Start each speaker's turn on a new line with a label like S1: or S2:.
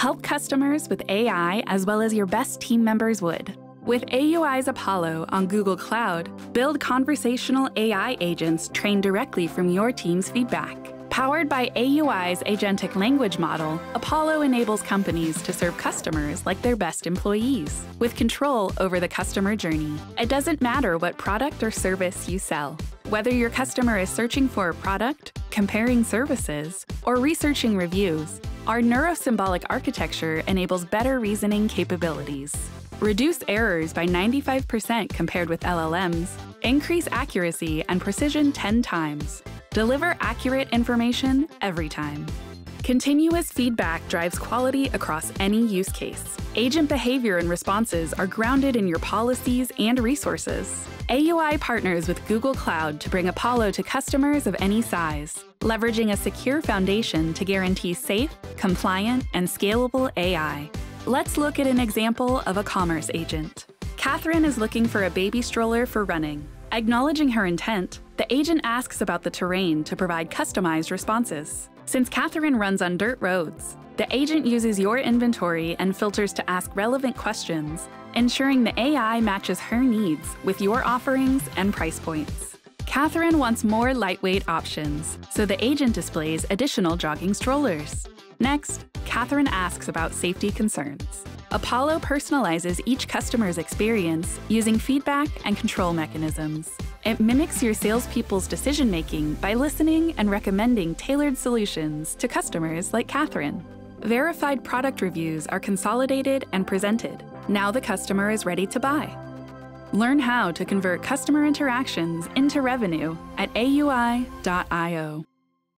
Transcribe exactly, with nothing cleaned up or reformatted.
S1: Help customers with A I as well as your best team members would. With A U I's Apollo on Google Cloud, build conversational A I agents trained directly from your team's feedback. Powered by A U I's agentic language model, Apollo enables companies to serve customers like their best employees, with control over the customer journey. It doesn't matter what product or service you sell. Whether your customer is searching for a product, comparing services, or researching reviews, our neurosymbolic architecture enables better reasoning capabilities. Reduce errors by ninety-five percent compared with L L Ms, increase accuracy and precision ten times. Deliver accurate information every time. Continuous feedback drives quality across any use case. Agent behavior and responses are grounded in your policies and resources. A U I partners with Google Cloud to bring Apollo to customers of any size, leveraging a secure foundation to guarantee safe, compliant, and scalable A I. Let's look at an example of a commerce agent. Catherine is looking for a baby stroller for running. Acknowledging her intent, the agent asks about the terrain to provide customized responses. Since Catherine runs on dirt roads, the agent uses your inventory and filters to ask relevant questions, ensuring the A I matches her needs with your offerings and price points. Catherine wants more lightweight options, so the agent displays additional jogging strollers. Next, Catherine asks about safety concerns. Apollo personalizes each customer's experience using feedback and control mechanisms. It mimics your salespeople's decision-making by listening and recommending tailored solutions to customers like Catherine. Verified product reviews are consolidated and presented. Now the customer is ready to buy. Learn how to convert customer interactions into revenue at A U I dot I O.